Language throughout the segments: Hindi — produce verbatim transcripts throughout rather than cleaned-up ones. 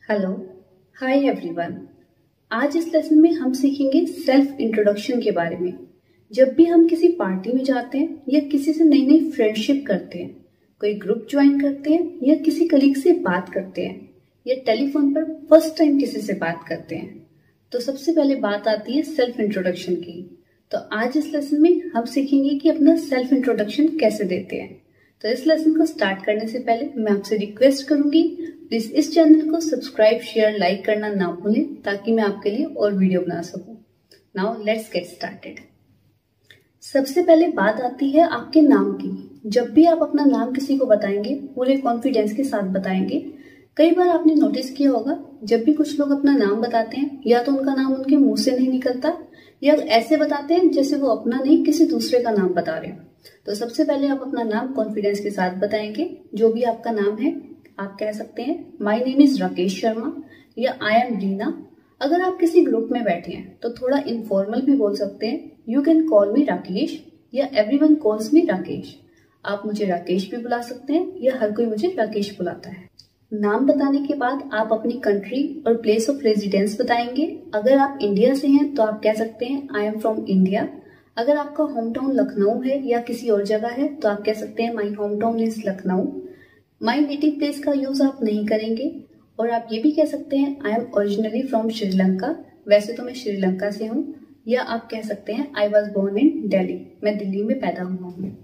Hello, hi everyone. आज इस लेसन में हम सीखेंगे सेल्फ इंट्रोडक्शन के बारे में। जब भी हम किसी पार्टी में जाते हैं या किसी से नई नई फ्रेंडशिप करते हैं, कोई ग्रुप ज्वाइन करते हैं या किसी कलीग से बात करते हैं या टेलीफोन पर फर्स्ट टाइम किसी से बात करते हैं, तो सबसे पहले बात आती है सेल्फ इंट्रोडक्शन की। तो आज इस लेसन में हम सीखेंगे कि अपना सेल्फ इंट्रोडक्शन कैसे देते हैं। तो इस लेसन को स्टार्ट करने से पहले मैं आपसे रिक्वेस्ट करूंगी, प्लीज इस चैनल को सब्सक्राइब, शेयर, लाइक करना ना भूलें ताकि मैं आपके लिए और वीडियो बना सकूं। Now let's get started. सबसे पहले बात आती है आपके नाम की। जब भी आप अपना नाम किसी को बताएंगे, पूरे कॉन्फिडेंस के साथ बताएंगे। कई बार आपने नोटिस किया होगा, जब भी कुछ लोग अपना नाम बताते हैं, या तो उनका नाम उनके मुंह से नहीं निकलता या ऐसे बताते हैं जैसे वो अपना नहीं किसी दूसरे का नाम बता रहे हो। तो सबसे पहले आप अपना नाम कॉन्फिडेंस के साथ बताएंगे। जो भी आपका नाम है, आप कह सकते हैं my name is Rakesh Sharma या आई एम रीना। अगर आप किसी ग्रुप में बैठे हैं तो थोड़ा इनफॉर्मल भी बोल सकते हैं, you can call me Rakesh या एवरीवन कॉल्स मी राकेश। आप मुझे राकेश भी बुला सकते हैं या हर कोई मुझे राकेश बुलाता है। नाम बताने के बाद आप अपनी कंट्री और प्लेस ऑफ रेजिडेंस बताएंगे। अगर आप इंडिया से हैं तो आप कह सकते हैं आई एम फ्रॉम इंडिया। अगर आपका होम टाउन लखनऊ है या किसी और जगह है तो आप कह सकते हैं my home town is Lucknow. My native place का यूज आप नहीं करेंगे। और आप ये भी कह सकते हैं I am originally from Sri Lanka, वैसे तो मैं श्रीलंका से हूँ। या आप कह सकते हैं I was born in Delhi, मैं दिल्ली में पैदा हुआ हूँ।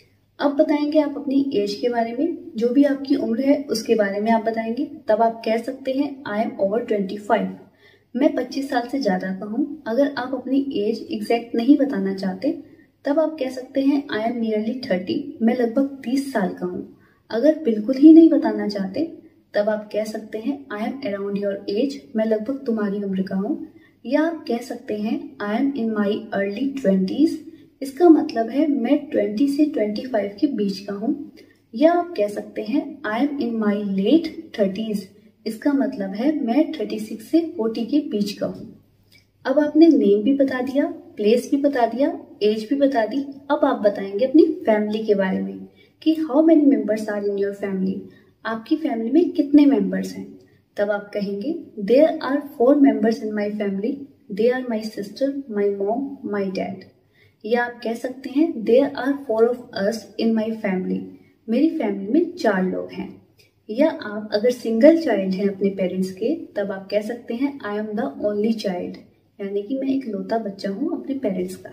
अब बताएंगे आप अपनी एज के बारे में। जो भी आपकी उम्र है उसके बारे में आप बताएंगे। तब आप कह सकते हैं I am over twenty five, मैं पच्चीस साल से ज्यादा का हूँ। अगर आप अपनी एज एग्जैक्ट नहीं बताना चाहते तब आप कह सकते हैं आई एम नियरली थर्टी, मैं लगभग तीस साल का हूँ। अगर बिल्कुल ही नहीं बताना चाहते तब आप कह सकते हैं I am around your age, मैं लगभग तुम्हारी उम्र का हूँ। या आप कह सकते हैं I am in my early twenties, इसका मतलब है मैं ट्वेंटी से ट्वेंटी फाइव के बीच का हूँ। या आप कह सकते हैं I am in my late thirties, इसका मतलब है मैं छत्तीस से चालीस के बीच का हूँ। अब आपने नेम भी बता दिया, प्लेस भी बता दिया, एज भी बता दी। अब आप बताएंगे अपनी फैमिली के बारे में कि how many members are in your family, आपकी फैमिली में कितने मेंबर्स हैं। तब आप कहेंगे there are four members in my family, they are my sister, my mom, my dad. या आप कह सकते हैं there are four of us in my family, मेरी फैमिली में चार लोग हैं। या आप अगर सिंगल चाइल्ड हैं अपने पेरेंट्स के, तब आप कह सकते हैं I am the only child, यानी कि मैं एक लौता बच्चा हूँ अपने पेरेंट्स का।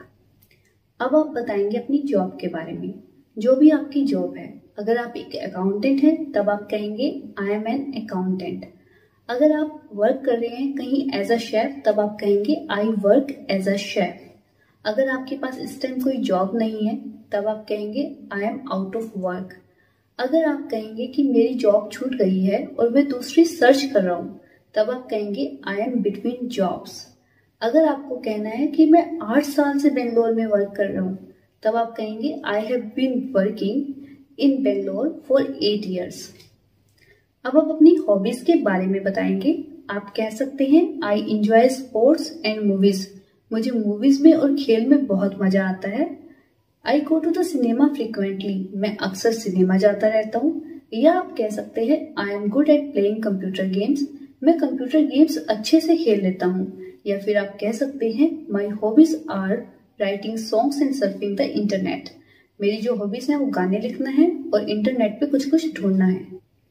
अब आप बताएंगे अपनी जॉब के बारे में। जो भी आपकी जॉब है, अगर आप एक अकाउंटेंट हैं तब आप कहेंगे आई एम एन अकाउंटेंट। अगर आप वर्क कर रहे हैं कहीं एज अ शेफ तब आप कहेंगे I work as a chef. अगर आपके पास इस टाइम कोई जॉब नहीं है तब आप कहेंगे I am out of work. अगर आप कहेंगे कि मेरी जॉब छूट गई है और मैं दूसरी सर्च कर रहा हूँ तब आप कहेंगे आई एम बिटवीन जॉब्स। अगर आपको कहना है कि मैं आठ साल से बेंगलोर में वर्क कर रहा हूँ तब आप कहेंगे I have been working in Bangalore for eight years. अब आप अपनी हॉबीज के बारे में बताएंगे। आप कह सकते हैं I enjoy sports and movies, मुझे मूवीज में और खेल में बहुत मजा आता है। I go to the cinema frequently, मैं अक्सर सिनेमा जाता रहता हूँ। या आप कह सकते हैं I am good at playing computer games, मैं कंप्यूटर गेम्स अच्छे से खेल लेता हूँ। या फिर आप कह सकते हैं my hobbies are writing songs and surfing the internet, मेरी जो हॉबीज हैं वो गाने लिखना है और इंटरनेट पे कुछ कुछ ढूंढना है।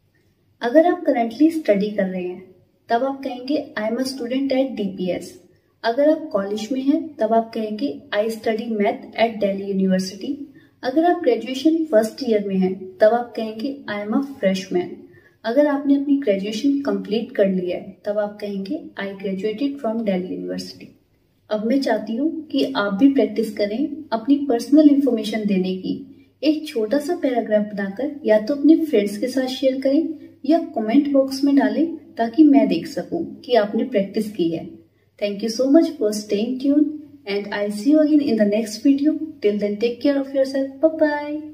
अगर आप करंटली स्टडी कर रहे हैं तब आप कहेंगे I am a student at D P S. अगर आप कॉलेज में हैं तब आप कहेंगे I study math at Delhi university. अगर आप ग्रेजुएशन फर्स्ट ईयर में हैं तब आप कहेंगे आई एम अ फ्रेशमैन। अगर आपने अपनी ग्रेजुएशन कंप्लीट कर लिया है तब आप कहेंगे I graduated from Delhi university. अब मैं चाहती हूँ कि आप भी प्रैक्टिस करें अपनी पर्सनल इंफॉर्मेशन देने की। एक छोटा सा पैराग्राफ बनाकर या तो अपने फ्रेंड्स के साथ शेयर करें या कमेंट बॉक्स में डालें ताकि मैं देख सकूं कि आपने प्रैक्टिस की है। Thank you so much for staying tuned and I'll see you again in the next video. Till then, take care of yourself. Bye bye.